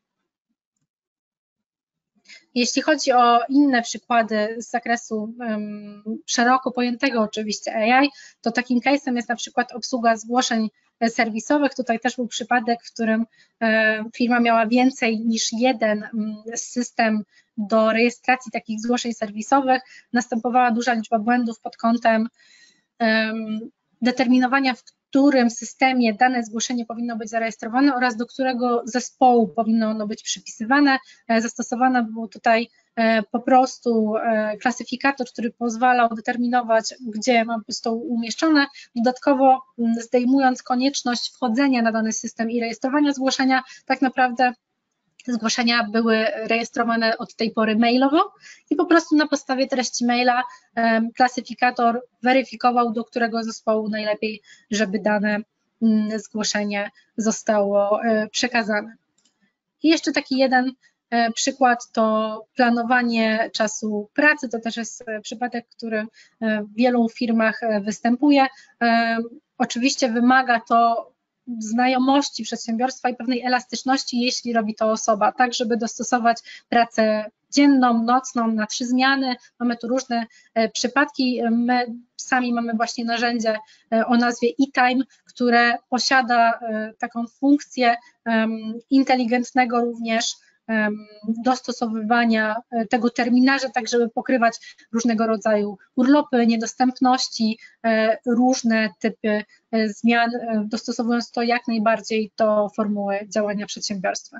Jeśli chodzi o inne przykłady z zakresu um, szeroko pojętego oczywiście A I, to takim case'em jest na przykład obsługa zgłoszeń serwisowych. Tutaj też był przypadek, w którym um, firma miała więcej niż jeden um, system do rejestracji takich zgłoszeń serwisowych. Następowała duża liczba błędów pod kątem um, determinowania, w którym systemie dane zgłoszenie powinno być zarejestrowane oraz do którego zespołu powinno ono być przypisywane. Zastosowana był tutaj po prostu klasyfikator, który pozwalał determinować, gdzie ma być to umieszczone, dodatkowo zdejmując konieczność wchodzenia na dany system i rejestrowania zgłoszenia, tak naprawdę zgłoszenia były rejestrowane od tej pory mailowo i po prostu na podstawie treści maila klasyfikator weryfikował, do którego zespołu najlepiej, żeby dane zgłoszenie zostało przekazane. I jeszcze taki jeden przykład to planowanie czasu pracy. To też jest przypadek, który w wielu firmach występuje. Oczywiście wymaga to znajomości przedsiębiorstwa i pewnej elastyczności, jeśli robi to osoba, tak żeby dostosować pracę dzienną, nocną, na trzy zmiany. Mamy tu różne przypadki. My sami mamy właśnie narzędzie o nazwie eTime, które posiada taką funkcję inteligentnego również dostosowywania tego terminarza, tak żeby pokrywać różnego rodzaju urlopy, niedostępności, różne typy zmian, dostosowując to jak najbardziej do formuły działania przedsiębiorstwa.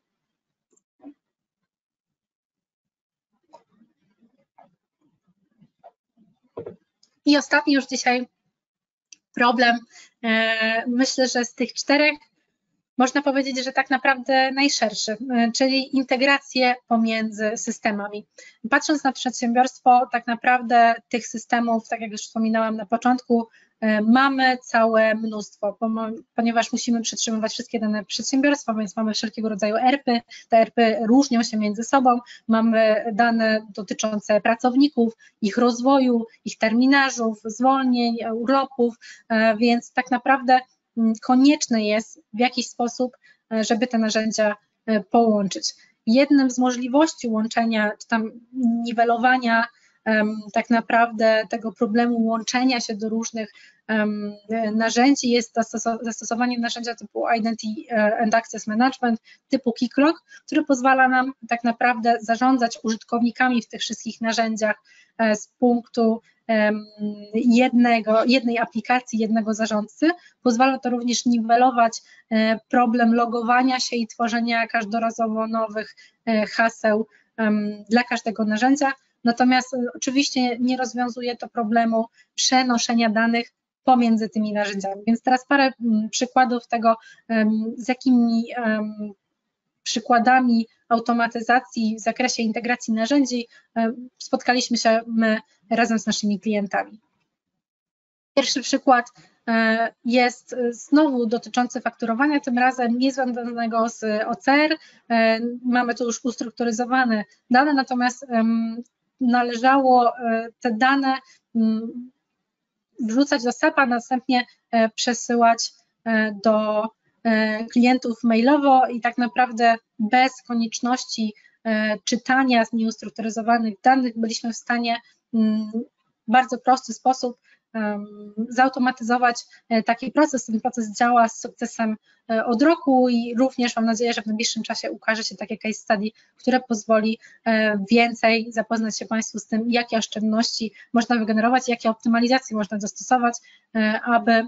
I ostatni już dzisiaj problem, myślę, że z tych czterech można powiedzieć, że tak naprawdę najszerszy, czyli integracje pomiędzy systemami. Patrząc na przedsiębiorstwo, tak naprawdę tych systemów, tak jak już wspominałam na początku, mamy całe mnóstwo, ponieważ musimy przetrzymywać wszystkie dane przedsiębiorstwa, więc mamy wszelkiego rodzaju E R P y. Te E R P y różnią się między sobą, mamy dane dotyczące pracowników, ich rozwoju, ich terminarzów, zwolnień, urlopów, więc tak naprawdę konieczne jest w jakiś sposób, żeby te narzędzia połączyć. Jednym z możliwości łączenia, czy tam niwelowania tak naprawdę tego problemu łączenia się do różnych narzędzi jest zastosowanie narzędzia typu Identity and Access Management, typu Keycloak, który pozwala nam tak naprawdę zarządzać użytkownikami w tych wszystkich narzędziach z punktu jednego, jednej aplikacji, jednego zarządcy. Pozwala to również niwelować problem logowania się i tworzenia każdorazowo nowych haseł dla każdego narzędzia. Natomiast oczywiście nie rozwiązuje to problemu przenoszenia danych pomiędzy tymi narzędziami. Więc teraz parę przykładów tego, z jakimi przykładami automatyzacji w zakresie integracji narzędzi spotkaliśmy się my razem z naszymi klientami. Pierwszy przykład jest znowu dotyczący fakturowania, tym razem nie związanego z O C R. Mamy tu już ustrukturyzowane dane, natomiast należało te dane wrzucać do SAP-a, a następnie przesyłać do klientów mailowo i tak naprawdę bez konieczności czytania z nieustrukturyzowanych danych byliśmy w stanie w bardzo prosty sposób zautomatyzować taki proces. Ten proces działa z sukcesem od roku i również mam nadzieję, że w najbliższym czasie ukaże się takie case study, które pozwoli więcej zapoznać się Państwu z tym, jakie oszczędności można wygenerować, jakie optymalizacje można dostosować, aby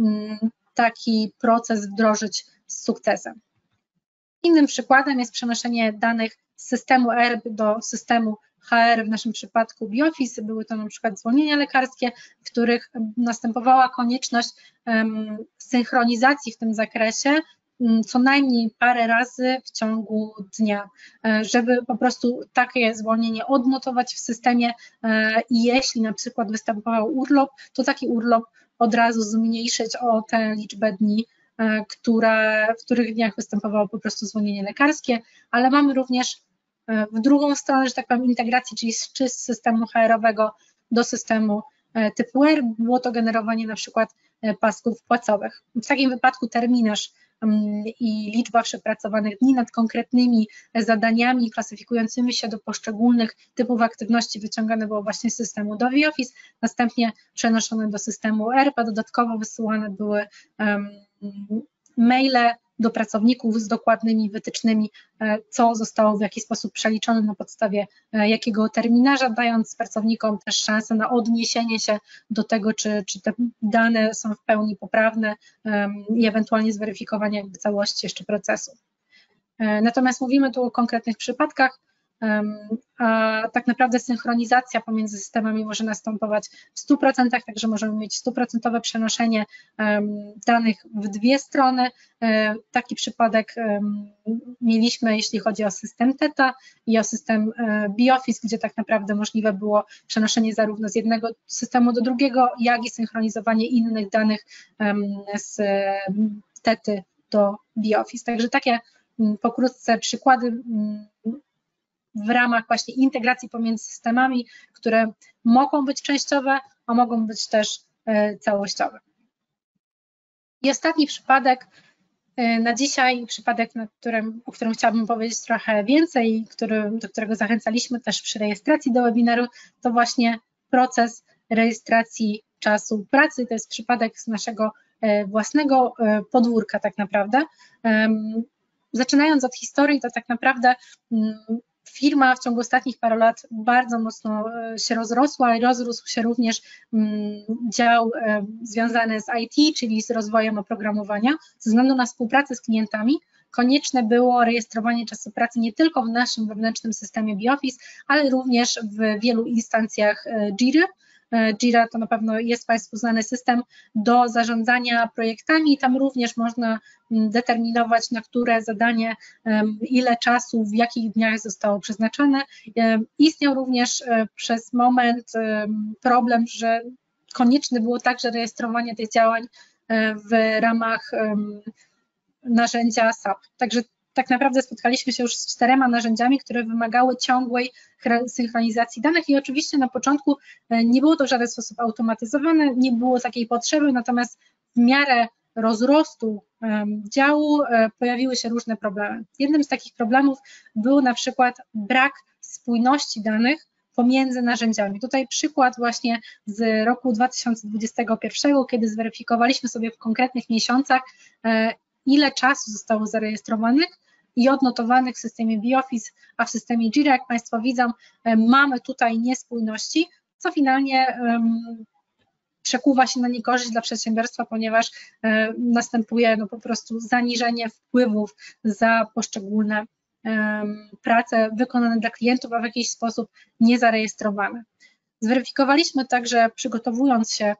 taki proces wdrożyć z sukcesem. Innym przykładem jest przenoszenie danych z systemu E R P do systemu H R, w naszym przypadku BioFIS. Były to na przykład zwolnienia lekarskie, w których następowała konieczność um, synchronizacji w tym zakresie um, co najmniej parę razy w ciągu dnia, um, żeby po prostu takie zwolnienie odnotować w systemie um, i jeśli na przykład występował urlop, to taki urlop od razu zmniejszyć o tę liczbę dni, Które, w których dniach występowało po prostu zwolnienie lekarskie, ale mamy również w drugą stronę, że tak powiem, integracji, czyli z, czy z systemu H R-owego do systemu typu R, było to generowanie na przykład pasków płacowych. W takim wypadku terminarz i liczba przepracowanych dni nad konkretnymi zadaniami klasyfikującymi się do poszczególnych typów aktywności wyciągane było właśnie z systemu do BioFIS, następnie przenoszone do systemu E R P, a dodatkowo wysyłane były um, maile do pracowników z dokładnymi wytycznymi, co zostało w jaki sposób przeliczone na podstawie jakiego terminarza, dając pracownikom też szansę na odniesienie się do tego, czy, czy te dane są w pełni poprawne i ewentualnie zweryfikowanie jakby całości jeszcze procesu. Natomiast mówimy tu o konkretnych przypadkach, a tak naprawdę synchronizacja pomiędzy systemami może następować w stu procentach, także możemy mieć stuprocentowe przenoszenie danych w dwie strony. Taki przypadek mieliśmy, jeśli chodzi o system TETA i o system BioFIS, gdzie tak naprawdę możliwe było przenoszenie zarówno z jednego systemu do drugiego, jak i synchronizowanie innych danych z TETY do BioFIS. Także takie pokrótce przykłady w ramach właśnie integracji pomiędzy systemami, które mogą być częściowe, a mogą być też całościowe. I ostatni przypadek na dzisiaj, przypadek, na którym, o którym chciałabym powiedzieć trochę więcej, który, do którego zachęcaliśmy też przy rejestracji do webinaru, to właśnie proces rejestracji czasu pracy. To jest przypadek z naszego własnego podwórka tak naprawdę. Zaczynając od historii, to tak naprawdę firma w ciągu ostatnich paru lat bardzo mocno się rozrosła i rozrósł się również dział związany z I T, czyli z rozwojem oprogramowania. Ze względu na współpracę z klientami konieczne było rejestrowanie czasu pracy nie tylko w naszym wewnętrznym systemie BioFIS, ale również w wielu instancjach Jiry. Jira to na pewno jest Państwu znany system do zarządzania projektami. Tam również można determinować, na które zadanie, ile czasu, w jakich dniach zostało przeznaczone. Istniał również przez moment problem, że konieczne było także rejestrowanie tych działań w ramach narzędzia S A P. Także tak naprawdę spotkaliśmy się już z czterema narzędziami, które wymagały ciągłej synchronizacji danych i oczywiście na początku nie było to w żaden sposób automatyzowane, nie było takiej potrzeby, natomiast w miarę rozrostu działu pojawiły się różne problemy. Jednym z takich problemów był na przykład brak spójności danych pomiędzy narzędziami. Tutaj przykład właśnie z roku dwa tysiące dwudziestego pierwszego, kiedy zweryfikowaliśmy sobie w konkretnych miesiącach, ile czasu zostało zarejestrowanych i odnotowanych w systemie BioFIS, a w systemie Jira, jak Państwo widzą, mamy tutaj niespójności, co finalnie um, przekuwa się na niekorzyść dla przedsiębiorstwa, ponieważ um, następuje no, po prostu zaniżenie wpływów za poszczególne um, prace wykonane dla klientów, a w jakiś sposób niezarejestrowane. Zweryfikowaliśmy także, przygotowując się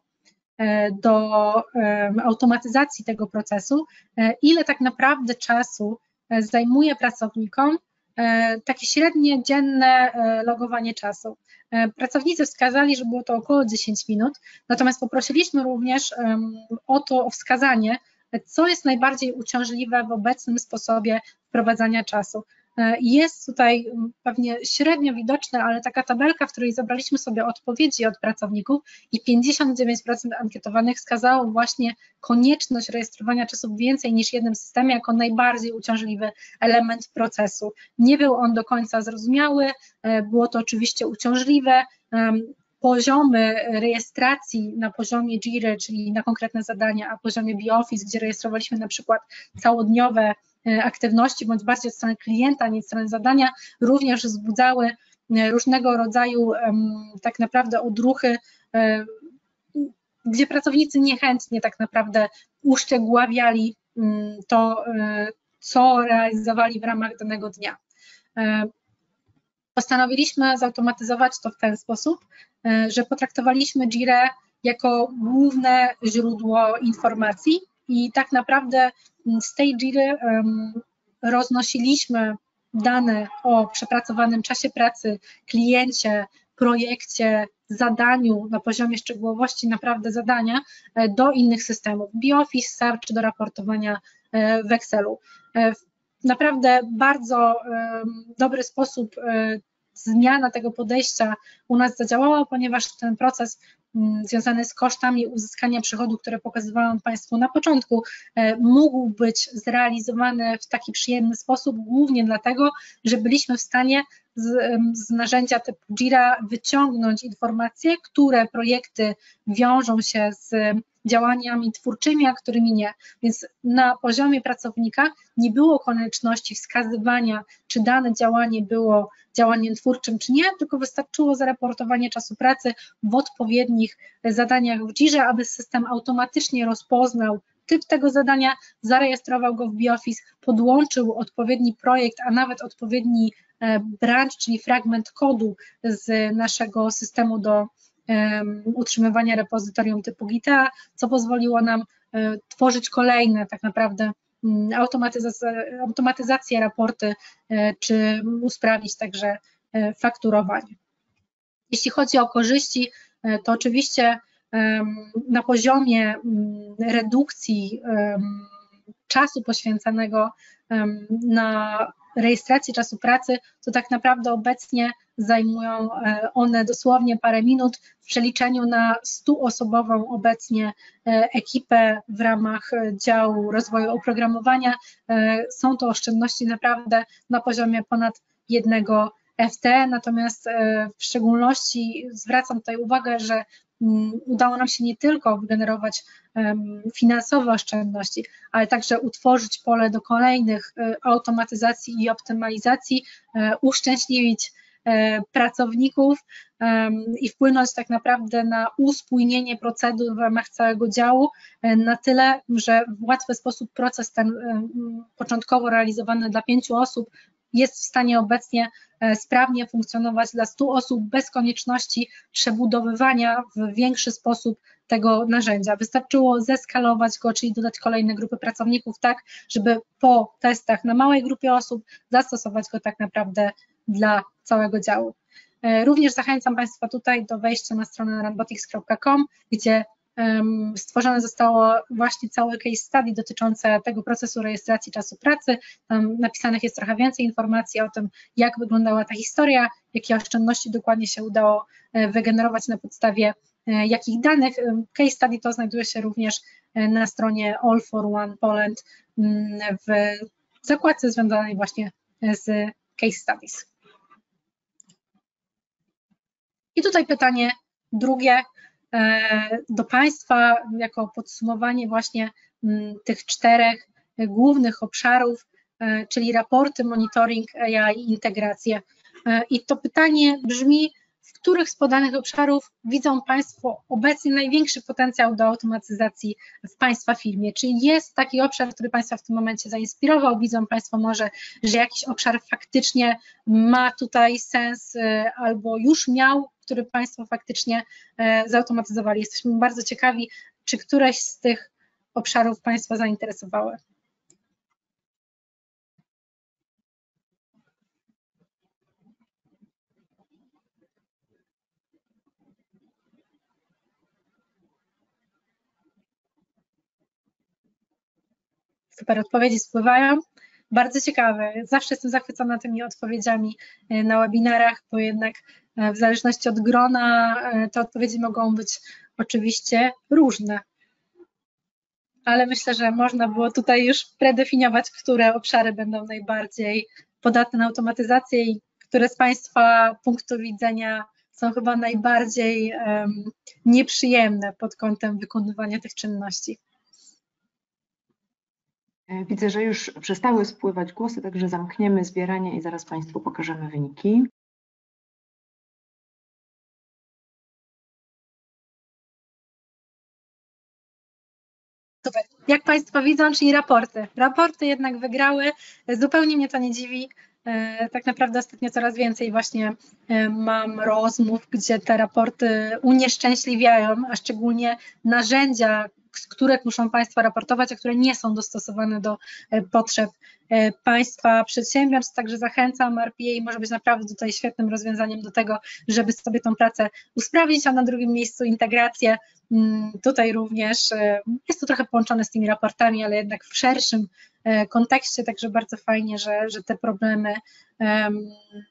do automatyzacji tego procesu, ile tak naprawdę czasu zajmuje pracownikom takie średnie dzienne logowanie czasu. Pracownicy wskazali, że było to około dziesięć minut, natomiast poprosiliśmy również o to o wskazanie, co jest najbardziej uciążliwe w obecnym sposobie wprowadzania czasu. Jest tutaj pewnie średnio widoczne, ale taka tabelka, w której zebraliśmy sobie odpowiedzi od pracowników i pięćdziesiąt dziewięć procent ankietowanych wskazało właśnie konieczność rejestrowania czasu w więcej niż jednym systemie jako najbardziej uciążliwy element procesu. Nie był on do końca zrozumiały, było to oczywiście uciążliwe. Poziomy rejestracji na poziomie Jiry, czyli na konkretne zadania, a poziomie BioOffice, gdzie rejestrowaliśmy na przykład całodniowe aktywności, bądź bardziej od strony klienta, nie od strony zadania, również wzbudzały różnego rodzaju tak naprawdę odruchy, gdzie pracownicy niechętnie tak naprawdę uszczegóławiali to, co realizowali w ramach danego dnia. Postanowiliśmy zautomatyzować to w ten sposób, że potraktowaliśmy Jirę jako główne źródło informacji i tak naprawdę z tej Jiry roznosiliśmy dane o przepracowanym czasie pracy, kliencie, projekcie, zadaniu na poziomie szczegółowości naprawdę zadania do innych systemów, BioOffice, S A R czy do raportowania w Excelu. Naprawdę bardzo dobry sposób zmiana tego podejścia u nas zadziałała, ponieważ ten proces związany z kosztami uzyskania przychodu, które pokazywałam Państwu na początku, mógł być zrealizowany w taki przyjemny sposób, głównie dlatego, że byliśmy w stanie z, z narzędzia typu Jira wyciągnąć informacje, które projekty wiążą się z działaniami twórczymi, a którymi nie. Więc na poziomie pracownika nie było konieczności wskazywania, czy dane działanie było działaniem twórczym, czy nie, tylko wystarczyło zaraportowanie czasu pracy w odpowiednich zadaniach w Jirze, aby system automatycznie rozpoznał typ tego zadania, zarejestrował go w BioOffice, podłączył odpowiedni projekt, a nawet odpowiedni branch, czyli fragment kodu z naszego systemu do um, utrzymywania repozytorium typu Gita, co pozwoliło nam um, tworzyć kolejne tak naprawdę um, automatyzacje, automatyzację raporty, um, czy usprawnić także um, fakturowanie. Jeśli chodzi o korzyści, um, to oczywiście um, na poziomie um, redukcji um, czasu poświęcanego um, na rejestrację czasu pracy, to tak naprawdę obecnie zajmują one dosłownie parę minut. W przeliczeniu na stuosobową obecnie ekipę w ramach działu rozwoju oprogramowania są to oszczędności naprawdę na poziomie ponad jednego F T, natomiast w szczególności zwracam tutaj uwagę, że udało nam się nie tylko wygenerować finansowe oszczędności, ale także utworzyć pole do kolejnych automatyzacji i optymalizacji, uszczęśliwić pracowników i wpłynąć tak naprawdę na uspójnienie procedur w ramach całego działu na tyle, że w łatwy sposób proces ten początkowo realizowany dla pięciu osób jest w stanie obecnie sprawnie funkcjonować dla stu osób bez konieczności przebudowywania w większy sposób tego narzędzia. Wystarczyło zeskalować go, czyli dodać kolejne grupy pracowników tak, żeby po testach na małej grupie osób zastosować go tak naprawdę dla całego działu. Również zachęcam Państwa tutaj do wejścia na stronę runbotics kropka com, gdzie stworzone zostało właśnie całe case study dotyczące tego procesu rejestracji czasu pracy. Tam napisanych jest trochę więcej informacji o tym, jak wyglądała ta historia, jakie oszczędności dokładnie się udało wygenerować na podstawie jakich danych. Case study to znajduje się również na stronie All for One Poland w zakładce związanej właśnie z case studies. I tutaj pytanie drugie do Państwa jako podsumowanie właśnie tych czterech głównych obszarów, czyli raporty, monitoring, A I i integrację. I to pytanie brzmi, w których z podanych obszarów widzą Państwo obecnie największy potencjał do automatyzacji w Państwa firmie? Czy jest taki obszar, który Państwa w tym momencie zainspirował? Widzą Państwo może, że jakiś obszar faktycznie ma tutaj sens albo już miał, który Państwo faktycznie zautomatyzowali. Jesteśmy bardzo ciekawi, czy któreś z tych obszarów Państwa zainteresowały. super odpowiedzi spływają. Bardzo ciekawe. Zawsze jestem zachwycona tymi odpowiedziami na webinarach, bo jednak w zależności od grona te odpowiedzi mogą być oczywiście różne. Ale myślę, że można było tutaj już predefiniować, które obszary będą najbardziej podatne na automatyzację i które z Państwa punktu widzenia są chyba najbardziej um, nieprzyjemne pod kątem wykonywania tych czynności. Widzę, że już przestały spływać głosy, także zamkniemy zbieranie i zaraz Państwu pokażemy wyniki. Super. Jak Państwo widzą, czyli raporty. Raporty jednak wygrały, zupełnie mnie to nie dziwi. Tak naprawdę ostatnio coraz więcej właśnie mam rozmów, gdzie te raporty unieszczęśliwiają, a szczególnie narzędzia, które muszą Państwo raportować, a które nie są dostosowane do potrzeb Państwa przedsiębiorstw, także zachęcam, R P A może być naprawdę tutaj świetnym rozwiązaniem do tego, żeby sobie tą pracę usprawnić, a na drugim miejscu integrację. Tutaj również jest to trochę połączone z tymi raportami, ale jednak w szerszym kontekście, także bardzo fajnie, że, że te problemy um,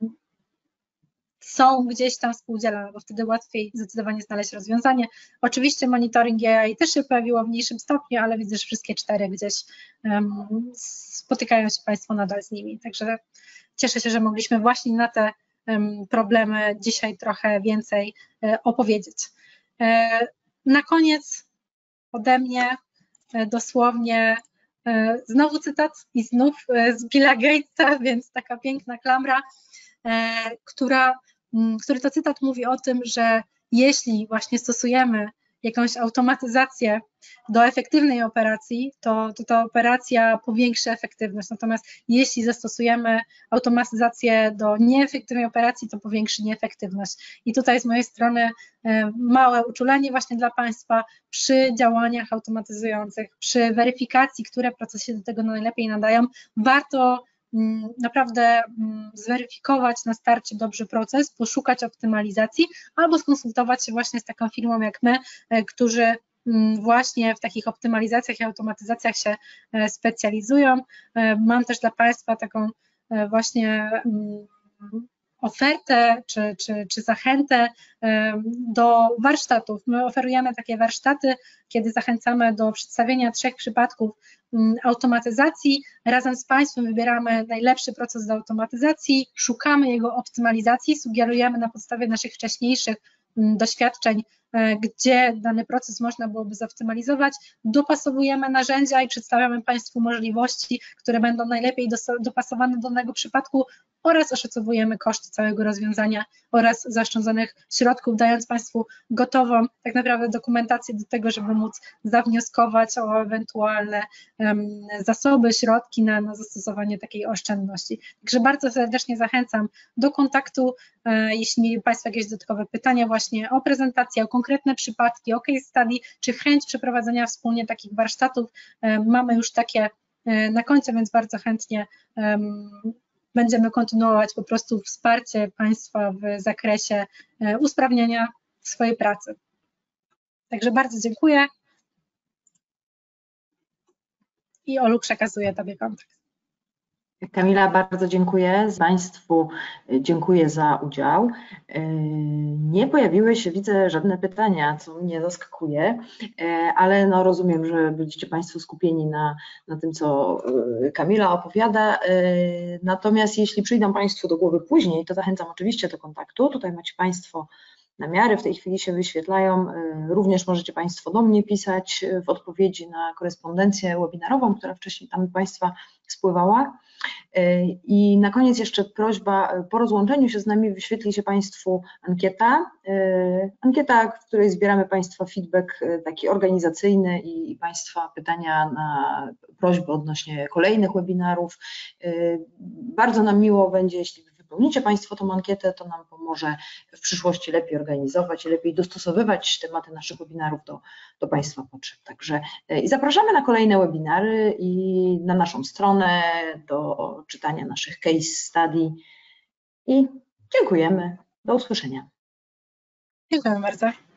są gdzieś tam współdzielone, bo wtedy łatwiej zdecydowanie znaleźć rozwiązanie. Oczywiście monitoring A I też się pojawiło w mniejszym stopniu, ale widzę, że wszystkie cztery gdzieś um, spotykają się Państwo nadal z nimi, także cieszę się, że mogliśmy właśnie na te um, problemy dzisiaj trochę więcej um, opowiedzieć. Um, Na koniec ode mnie dosłownie znowu cytat i znów z Billa Gatesa, więc taka piękna klamra, która, który to cytat mówi o tym, że jeśli właśnie stosujemy jakąś automatyzację do efektywnej operacji, to, to ta operacja powiększy efektywność, natomiast jeśli zastosujemy automatyzację do nieefektywnej operacji, to powiększy nieefektywność. I tutaj z mojej strony małe uczulenie właśnie dla Państwa przy działaniach automatyzujących, przy weryfikacji, które procesy się do tego najlepiej nadają, warto naprawdę zweryfikować na starcie dobrze proces, poszukać optymalizacji albo skonsultować się właśnie z taką firmą jak my, którzy właśnie w takich optymalizacjach i automatyzacjach się specjalizują. Mam też dla Państwa taką właśnie ofertę czy, czy, czy zachętę do warsztatów. My oferujemy takie warsztaty, kiedy zachęcamy do przedstawienia trzech przypadków automatyzacji. Razem z Państwem wybieramy najlepszy proces do automatyzacji, szukamy jego optymalizacji, sugerujemy na podstawie naszych wcześniejszych doświadczeń, gdzie dany proces można byłoby zoptymalizować, dopasowujemy narzędzia i przedstawiamy Państwu możliwości, które będą najlepiej dopasowane do danego przypadku oraz oszacowujemy koszty całego rozwiązania oraz zaoszczędzonych środków, dając Państwu gotową tak naprawdę dokumentację do tego, żeby móc zawnioskować o ewentualne um, zasoby, środki na, na zastosowanie takiej oszczędności. Także bardzo serdecznie zachęcam do kontaktu, e, jeśli mieli Państwo jakieś dodatkowe pytania właśnie o prezentację, o konkretne przypadki, o case study, czy chęć przeprowadzenia wspólnie takich warsztatów. E, mamy już takie e, na końcu, więc bardzo chętnie um, będziemy kontynuować po prostu wsparcie Państwa w zakresie usprawniania swojej pracy. Także bardzo dziękuję i Olu, przekazuję Tobie kontakt. Kamila, bardzo dziękuję Państwu, dziękuję za udział. Nie pojawiły się, widzę, żadne pytania, co mnie zaskakuje, ale no rozumiem, że byliście Państwo skupieni na, na tym, co Kamila opowiada. Natomiast jeśli przyjdą Państwu do głowy później, to zachęcam oczywiście do kontaktu. Tutaj macie Państwo namiary, w tej chwili się wyświetlają. Również możecie Państwo do mnie pisać w odpowiedzi na korespondencję webinarową, która wcześniej tam Państwa spływała. I na koniec jeszcze prośba, po rozłączeniu się z nami wyświetli się Państwu ankieta, ankieta, w której zbieramy Państwa feedback taki organizacyjny i Państwa pytania na prośby odnośnie kolejnych webinarów. Bardzo nam miło będzie, jeśli wypełnicie Państwo tą ankietę, to nam pomoże w przyszłości lepiej organizować i lepiej dostosowywać tematy naszych webinarów do, do Państwa potrzeb. Także i zapraszamy na kolejne webinary i na naszą stronę do czytania naszych case study i dziękujemy. Do usłyszenia. Dziękuję bardzo.